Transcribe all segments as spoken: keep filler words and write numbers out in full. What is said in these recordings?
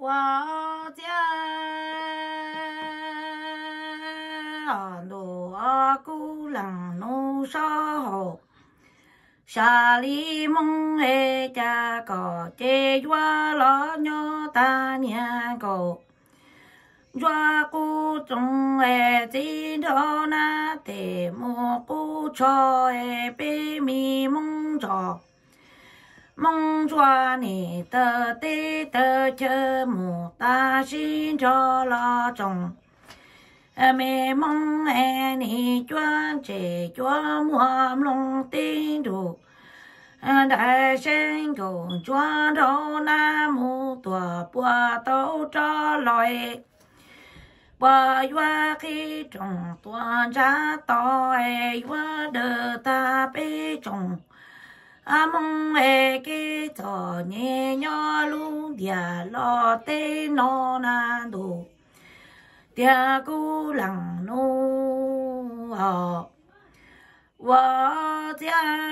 我家罗姑娘弄烧，下里梦哎家个这月老娘大年个，月姑中哎今朝那得蘑菇炒哎白米梦着。梦着你的对的这么大心着了中，呃没梦哎你转这转我梦顶住，呃大山公转着那么多波都着来，我月黑中端着刀哎我的大背中。阿梦哎，给昨年要路点老对老难度，点姑娘路哦，我家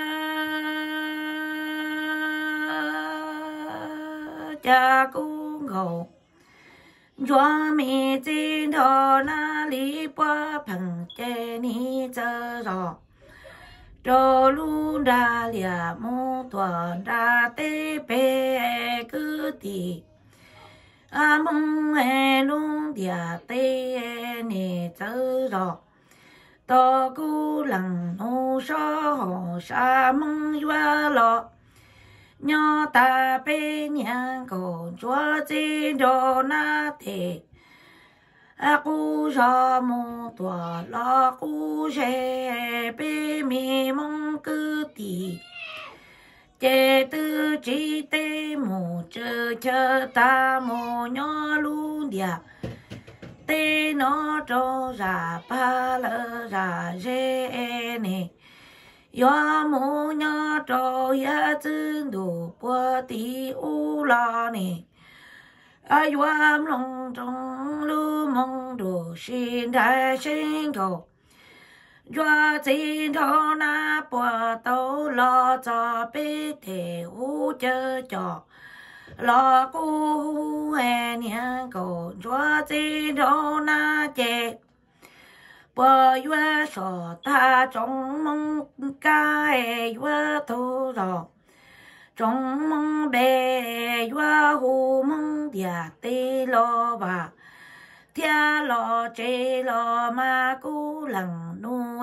家姑后，专门镜头那里不碰给你走着。走路那俩木段那得白个的，阿梦哎路的得你走着，到姑娘路上啥梦月了，娘大白娘公做进着那的。啊，古上木多拉古谁被迷蒙个的，这都记得木这这大木娘路的，得那着啥巴了啥人呢？要木娘着也真都不的乌拉呢。啊，愿梦中路梦中心在心头，愿今朝那波都老早被太无着着，老姑爱年高，愿今朝那节，不愿说他中梦该愿头上。中梦白月湖梦的对老吧，天老这老马古冷怒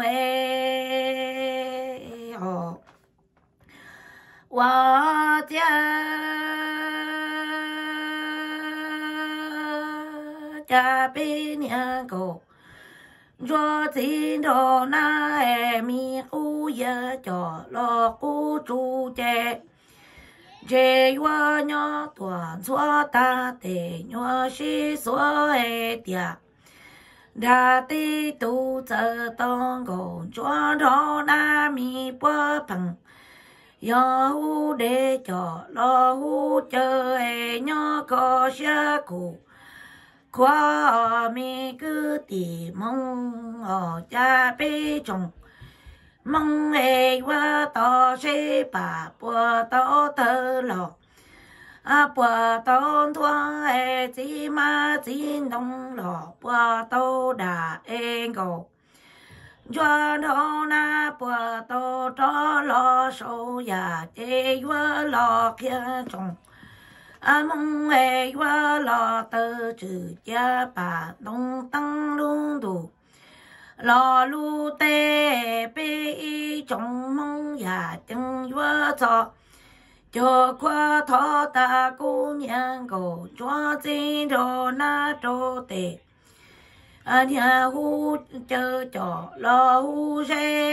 哎哦，我家家被年狗，若今朝那哎迷糊也叫老姑住在。这月娘端错大的娘是所爱的，他的肚子当公装着那米不碰，要无的叫老虎就爱娘个小姑，夸米个的梦哦加倍重。梦哎，我到谁把波到头了？啊，波到端哎，芝麻金东了，波到大哎个，转头那波到着了手呀，这月老偏中。啊，梦哎，我老的指甲把东当路途。老路得被中梦呀正月早，就夸他大姑娘个装进着那着的，啊天户就叫老虎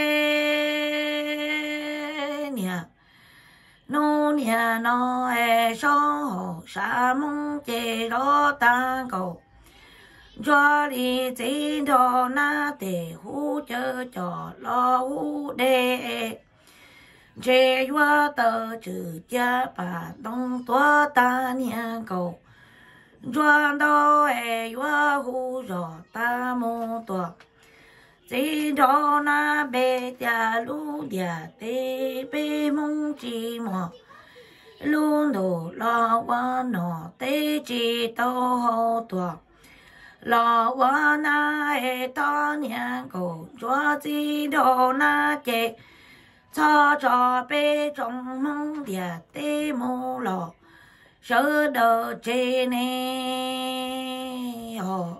谁娘，农年那爱上好啥梦接着蛋糕。这里今朝那得虎就叫老虎的，这月到这家把东多大年高，转到哎月虎绕大木多，今朝那白家路的得被梦寂寞， luôn đủ lo quá nọ tế chỉ tô hô tuộc lo quá na e to nhà cổ chúa chi đồ na kệ cho cho bê trong mong địa tế mô lò sơ đờ chê nê hồ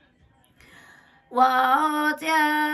wa cha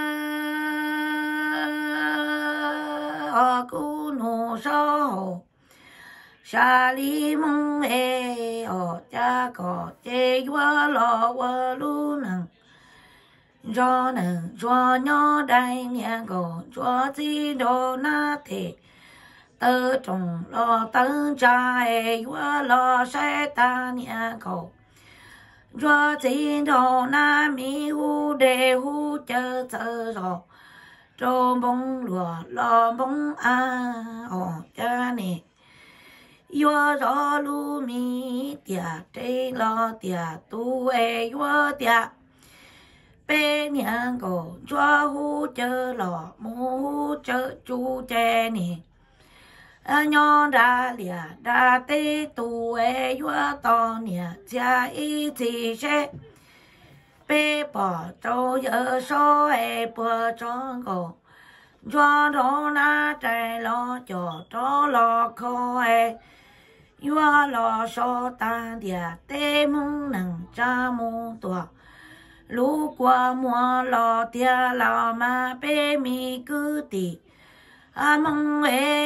a cu nô sơ hồ sa li mong e o cha có chê wa lo wa lu nằng do nằng do nhỏ đại nhà cổ cho chi đồ na thể tơ trồng lo tơ cha e wa lo sai ta nhà cổ cho chi đồ na mi hu đề hu chơ chơ rồi cho bông lúa lo bông a o cha nè yo rõ lu mi tia tê lo tia tu e yo tia bê nhang cổ cho hu chơ lò mu hu chơ chu chê nè nho đa lìa đa tê tu e yo to nè cha y chi xe bê bỏ trâu yơ so e bùa cho cổ cho đó na trái lo cho cho lo khó e yo lo so ta dia te mong nang cha mu tua lu qua mua lo tia la ma pe mi cứ ti a mong e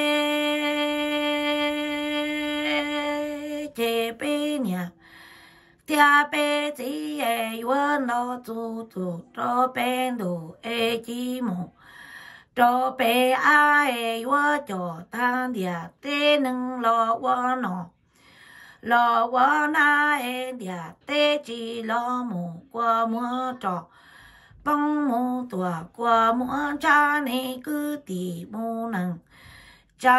che pe nya tia pe chi e yo no tu tu cho pe du e chi mo cho pe a e yo cho ta dia te nang lo wa no lo wa na e dia te chi lo mu qua mua trò bông mu tua qua mua cha ne cứ ti mu nang cha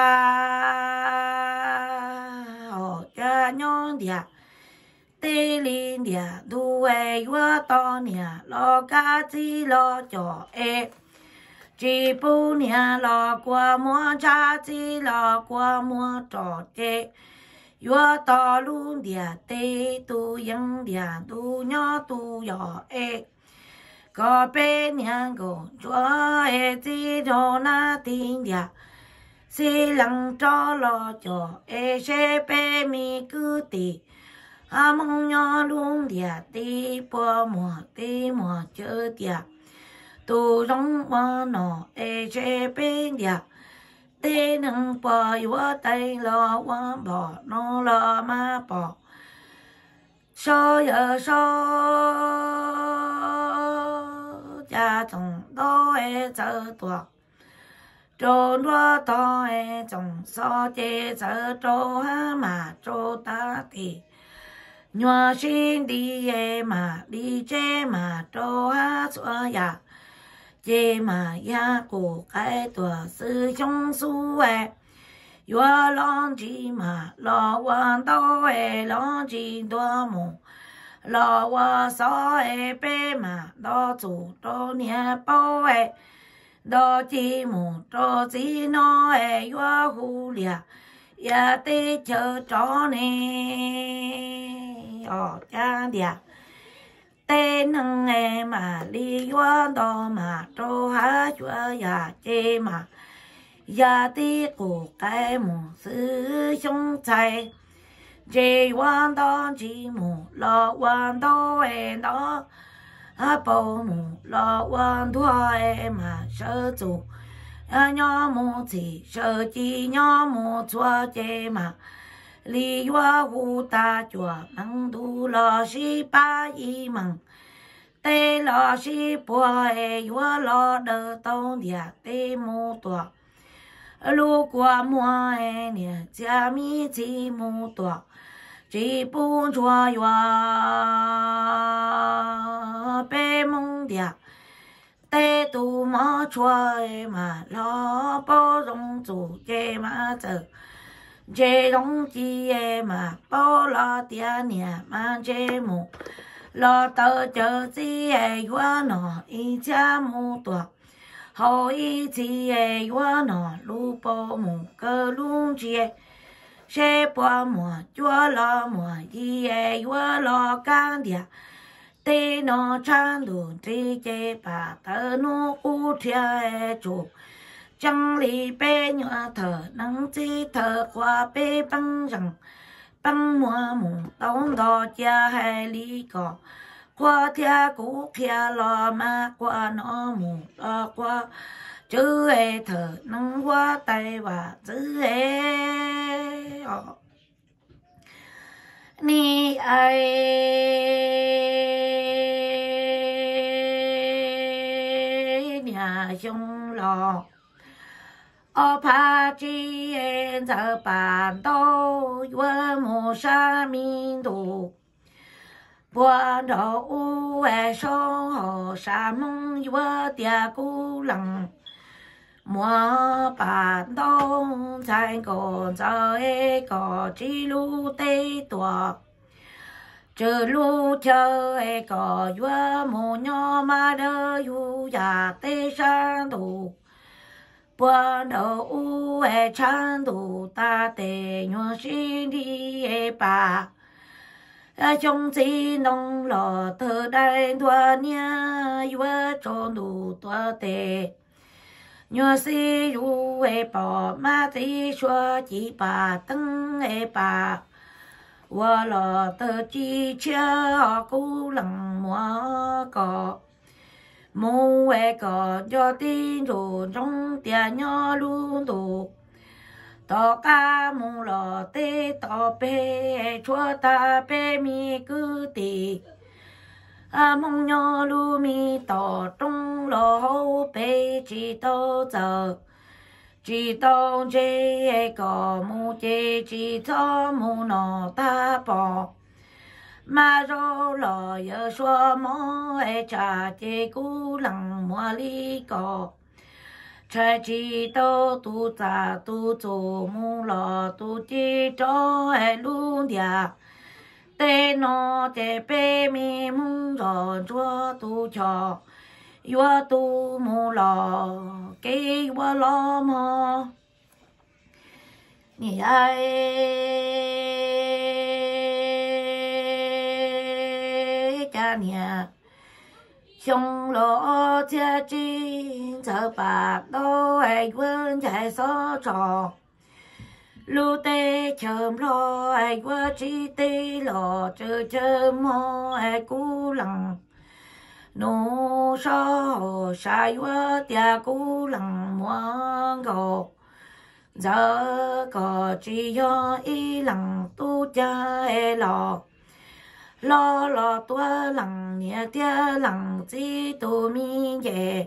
o cha nhon dia tê linh dia du e yo to nia lo ca chi lo cho e chỉ bu nia lo qua mua cha chi lo qua mua trò chê yo to luôn dia tê tu yang dia tu nhỏ tu yo e có bên nhà cổ chúa e chi cho na tin dia si lăng cho lo cho e sẽ pe mi cứ ti à mong nhỏ luôn dia ti po mùa ti mùa chơi dia tu rong qua nọ e sẽ bên dia tê nâng bò yo tay lo qua bò nó lo ma bò so giờ so cha chồng đó e chợ tuột trốn đua to e chồng so chê chợ trô ha mà trô ta thì nhua xin đi e mà đi chê mà trô ha xua ya chê mà ya của cái tuổi sư trong su e yo lon chi mà lo quan to e lon chi đua mù lo wa so e pe mà đo chủ đo nia bao e đo chi mù đo chi no e yo hu lia ya te chờ chó nè ở cha dia te nâng e mà li yo đo mà đo ha chua ya chê mà ya ti của cái mù sư trong chạy chê quan đó chỉ mù lo quan đó e đó à bầu mù lo quan thua e mà sơ chủ à nhỏ mù chỉ sơ chi nhỏ mù chua chê mà li hoa hu ta chùa năng tu lo si ba y măng tê lo si bùa e hoa lo đơ tông địa tê mù tùa lu qua mua e nè cha mi chi mù tùa chỉ bu chua yo pe mong dia tê tu ma chua mà lo bao rong chủ chê mà chờ chê rong chi mà bao lo tia nè mà chê mù lo tơ chờ chi yo nọ y cha mù tua hậu y chi yo nọ lu bao mù cơ lu chi sẽ bỏ mùa chúa lo mùa gì ấy chúa lo can địa tê nó chan đủ trí chế bà thơ nó u thiê chủ chẳng lý bê nhựa thở nắng chi thở qua bê băng rằng băng mùa mùng tông đỏ cha hay lý cỏ qua thia cũ kia lo mà qua nó mùng lo qua chữ ê thở nắng qua tay và chữ ê ni ai nhà chung lo ở pa chi en giờ bản đồ vừa mù sa minh đồ buồn đầu u e sông hồ sa mông vừa tia cú lăng mua bản đồ trái còn giờ e có chi lu tê tua chờ lu chờ e có vừa mù nhỏ mà đỡ yu ya tê sang đồ buồn đầu u e chan đồ ta tê nhua xin đi e ba trong chỉ nông lò thơ đại đua nha vừa trốn đủ tua tê nhua si yu e bỏ ma ti xua chỉ bà tăng e bà vừa lò thơ chi chia cú lăng mua cỏ mù e cỏ cho tin rồi trong tiền nhỏ luôn đủ tỏ ca mù lò tê tỏ bê chua ta bê mi cứ tì à mong nhỏ lu mi tỏ trong lò hô bê chỉ tao giờ chỉ tao chê cỏ mù chê chỉ cho mù nọ ta bỏ mà rô lò yơ xua mô e cha chê cú lăng mua li cỏ trái chỉ tao tu ta tu chô mù lò tu chi cho e luôn địa tê nó chê bê mi mù rò chua tu cho yua tu mù lò kê yua lò mò nì ai cha nhà xong lỗ cha chi chờ bà đô ai quên chạy số trò lu tê chơm lo ai quên chi tê lò chờ chờ mò ai cú lăng nô so sai quá tia cú lăng mua gò giờ có chỉ do ý lăng tu cha e lò lo lo tua lăng nia tia lăng chi tu mi ye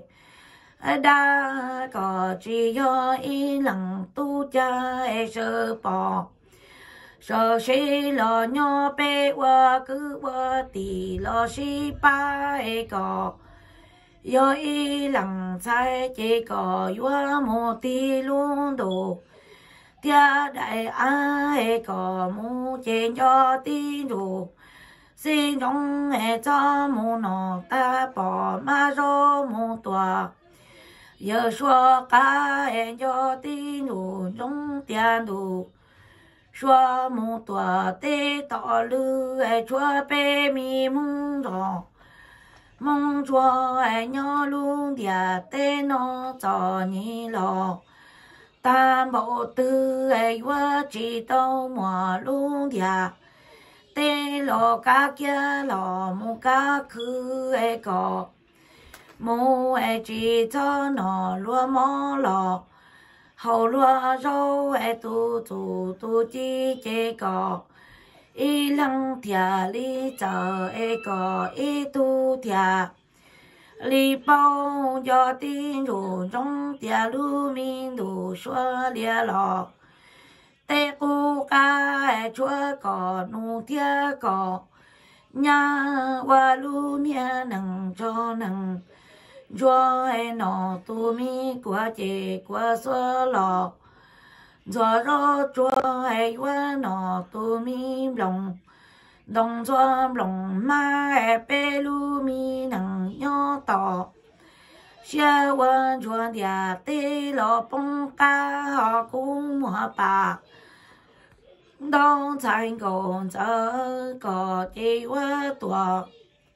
đa có chỉ do ý lăng tu cha e sơ bò sơ si lo nhỏ bé qua cứ qua tì lo si ba e có yo ý lăng sai chỉ có yo một tì luôn đủ tia đại ai có mu trên cho tin đủ xin trong hệ cho mu nọ ta bỏ ma rô mu tòa giờ xua cá hệ cho tin đủ trong tiền đủ xua mu tòa tê tọ lư hệ chua bê mi mung rò mong chua hệ nhỏ luôn địa tê nó cho nhị lò tam bộ tư ấy quá chỉ tao mùa luôn địa tê lò cá kia lò mu cá khứ ấy có mu ấy chỉ cho nó lúa mò lò hậu lúa rau ấy tu tu tu chi chế có y lăng thia li chờ ấy có y tu thia li bao cho tin đủ trong tia lu min đủ xua lia lò tê cu ca chúa có nu tia có nhà qua lu nia nằng cho nằng chúa ai nọ tu mi qua chê qua xua lò gió rô chúa ai qua nọ tu mi lòng đồng cho lòng ma e bê lu mi nằng nhỏ tỏ xe quan chuan địa tê lò bông ca họ cũng mùa bà 东参公这个给我多。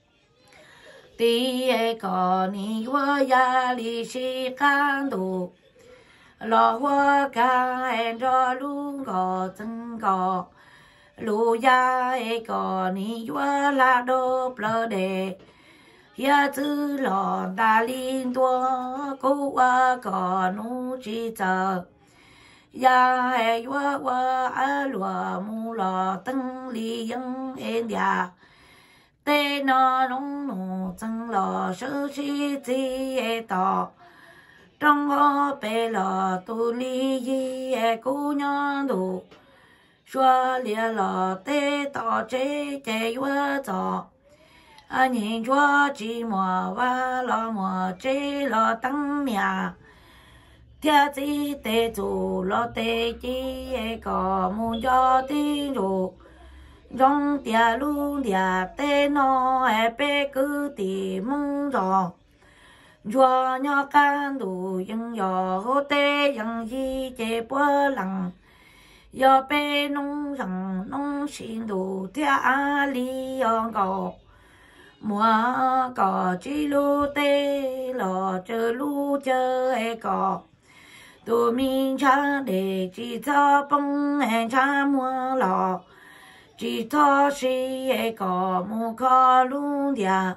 第一个你我压力是感度，老我干着路个真个，路呀一个你我拉都不得，也只老大领多够我个努力走，呀哎我我阿罗木老等里应人家。tê nó rong nụ chân lò sơ chi chi tỏ trong ngõ bê lò tu li yi cô nhon đủ xua lia lò tê tỏ chế chế vơ tỏ anh nhìn chúa chỉ mùa và lò mùa chế lò tăng mía thia chi tê chủ lò tê chi có muốn cho tin đủ trong tia lu tia tê nó ai bé cứ tì mong rõ chúa nhỏ can đủ những gió hô tê những gì chế bữa lặng gió bé nông rằng nông xin đủ thia a li ông cầu mùa cỏ chỉ lu tê lò chờ lu chờ ai cỏ tụi mình cha để chỉ cho bông em cha mua lò chỉ thọ sĩ có mu có luôn dia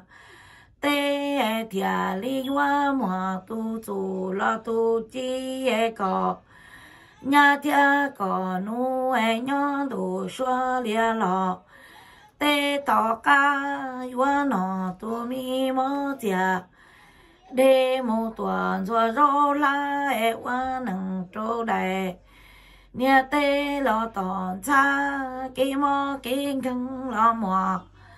tê thia li hoa mua tu tu lo tu chi có nhà thia có nu ai nhon tu xóa lia lo tê tỏ ca hoa nó tu mi mơ tia để mu tuần rồi rô la ai hoa nâng trô đại nhà tê lo tòn cha kí mò kí khưng lo mò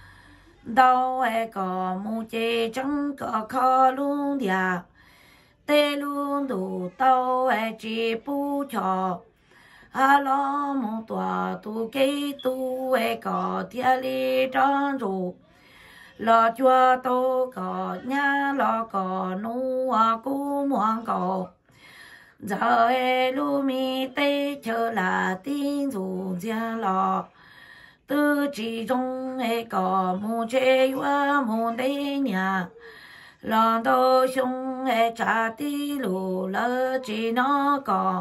đâu ai có mu chê chẳng có khó luôn dia tê luôn đủ đâu ai chỉ bu cho à lo mu tua tu kí tu ai có thia li tròn ru lo chua tô có nhà lo có nu à cú muang có giờ lu mi tê chờ là tin dù gia lò tư chỉ trong ấy có mu chế qua mu tê nhà lòng tôi xuống ấy trả tí lù lỡ chỉ nó có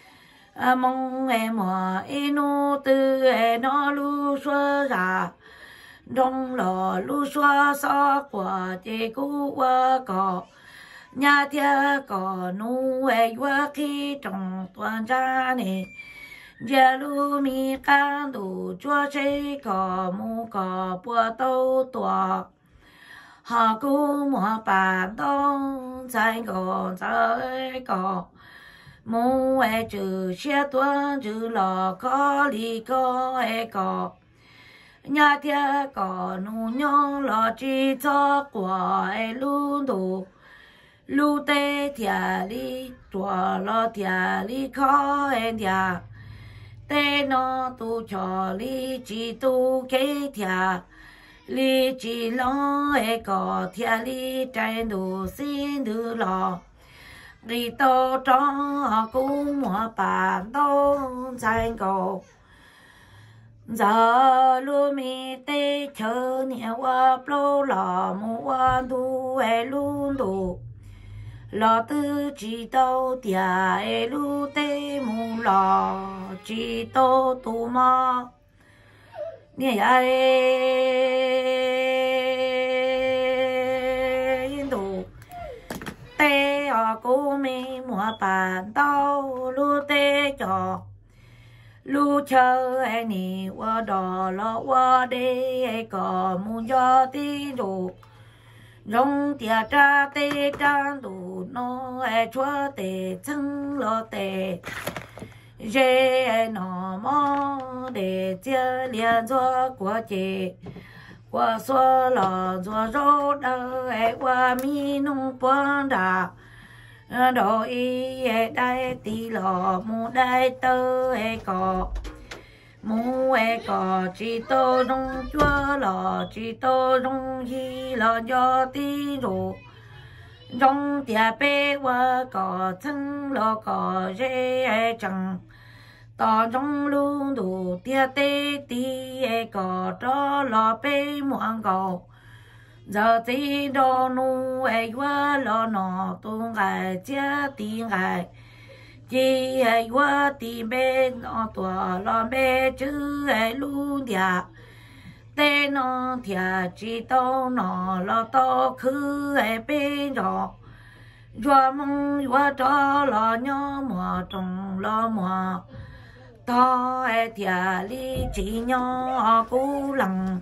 mong em mà inu tư ấy nó lu xóa ra trong lò lu xóa xóa quả chế cú qua có nhà thia có nu ai qua khi trong toàn gia này giờ lu mi can đủ chúa chế có mu có bùa tàu tua họ cũng mua bàn đông trái có trái có mu ai chữ xe tuần chữ lò có li có ai có nhà thia có nu nhau lò chỉ cho quả ai luôn đủ lu tê thia li chua lo thia li khó en thia tê nó tu cho li chỉ tu kế thia li chỉ lo e có thia li trái đủ xin đủ lo li tô cho cũng mua bàn đông trái cầu giờ lu mi tê chờ nhà qua plo lo mua du e luôn đủ lo tư chỉ tao tia lu tê mu lo chỉ tao tu ma nè ai đủ tê ở cô mi mua bàn tao lu tê cho lu chờ ai nì qua đò lo qua đê có muốn cho tí đủ rong tia cha tê cha đủ nó ai chúa tê chân lo tê dê nó mò để chia liền cho của chị qua xóa lò cho rô đơ ai qua mi nung quan đà đồ y đại tí lò mu đại tơ ai có mu ai có chỉ tô rong chúa lò chỉ tô rong hi lò cho tí rù rong tia bê qua có chân lò có dê ai chẳng tỏ trong luôn đủ tia tê tê có cho lo bê muang cầu giờ thì đồ nu ai qua lo nọ tung ai chia tiếng ai chỉ ai qua tìm bên nó tua lo bê chữ ai luôn dia tê nó thia chỉ tao nó lo tao khứ ai bên đó rồi mong qua cho lo nhớ mùa trồng lo mùa to ai thia li chỉ nhớ cú lằng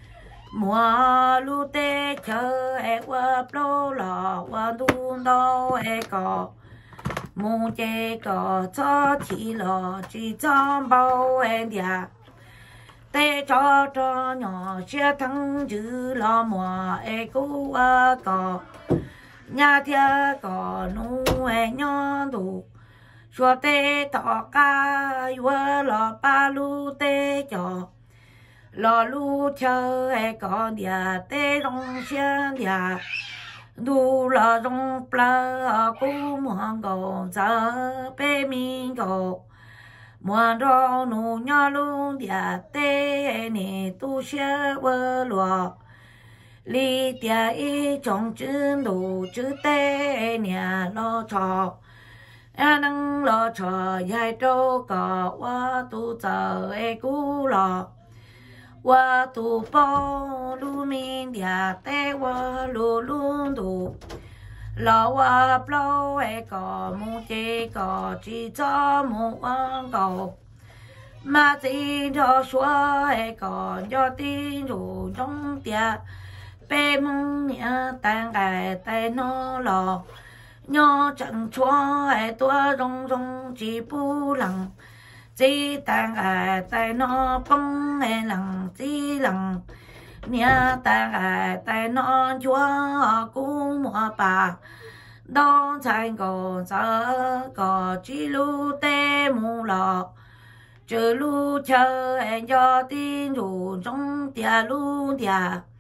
mùa lu tê chờ ai qua plo lò qua đun đâu ai có mù chê có cho chỉ lò chỉ cho bao ai dia tê cho cho nhỏ xe thăng chữ lo mùa ai cú qua có nhà thia có nu ai nhớ đủ cho tê tỏ ca qua lò ba lu tê cho lò lu chờ ai có dia tê rong xiang dia đủ lò rong pla cú muang cầu giờ bê mi cầu muang rong nu nhớ lu dia tê nè tu xe vơ lò li tia y trong chữ đủ chữ tê nè lo cho a năng lo cho dài trâu có qua tu giờ ai cú lò qua tu bao lu min dia tê qua lu lu đủ lo qua bao ai có mu chê có chỉ cho mu ăn cầu mà chỉ cho xóa ai có cho tin đủ trong tia bê mong nhớ tan cái tay nó lò nhớ chẳng chúa ai tua rong rong chỉ bu lằng chỉ tan cái tay nó phong ai lằng chỉ lằng nhớ tan cái tay nó chúa cú mua bà đón chạy cổ giờ có chỉ lu tê mu lò chờ lu chờ ai cho tin đủ trong tia lu tia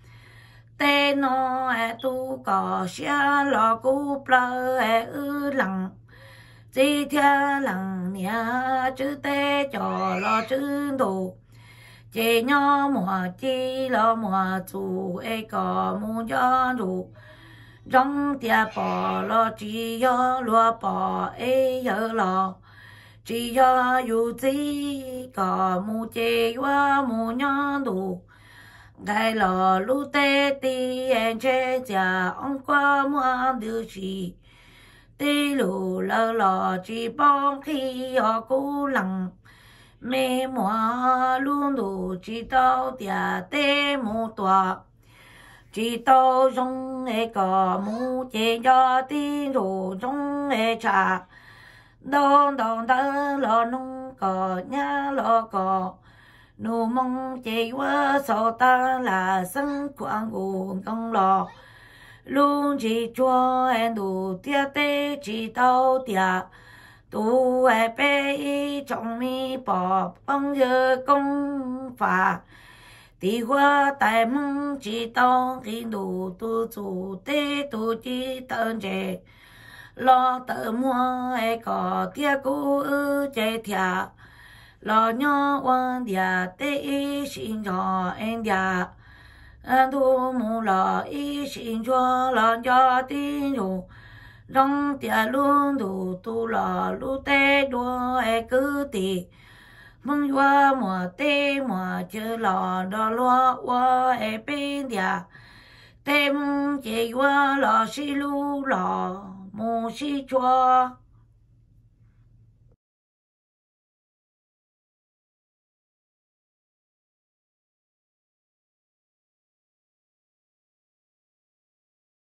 tê nó ai tu có xia lo cú plơ ai ư lằng chỉ thia lằng nia chữ tê cho lo chữ đủ chỉ nhớ mùa chỉ lo mùa chủ ai có mu cho đủ trong tia bỏ lo chỉ yo lo bỏ ai yo lo chỉ yo yu chỉ có mu chỉ qua mu nhớ đủ đại lò lu tê ti en che cha ông qua mua điều gì tê lù lơ lò chỉ bong khi họ cú lằng mê mua luôn đủ chỉ tao tia tê mu tòa chỉ tao trong ai có mu chế cho tin đủ trong ai cha đông đông đỡ lò nung có nhá lò có nụ mong chạy qua sau ta là sân quang nguồn công lò luôn chỉ cho em đủ tia tê chỉ tao tia tu ai bê trong mi bỏ băng giờ công phà tí qua tại mong chỉ tao khi đủ tu chủ tê tu chỉ tơn chè lo tự mua ai có tia cũ ư chè thia lo nhớ quan dia tê y xin cho em dia anh thu mu lo y xin cho lo cho tin đủ trong tia luôn đủ tu lo lu tê đua ai cứ tì mong qua mùa tê mùa chưa lo đó lo qua ai bên dia tê mong chỉ qua lo xí lu lo mu xí cho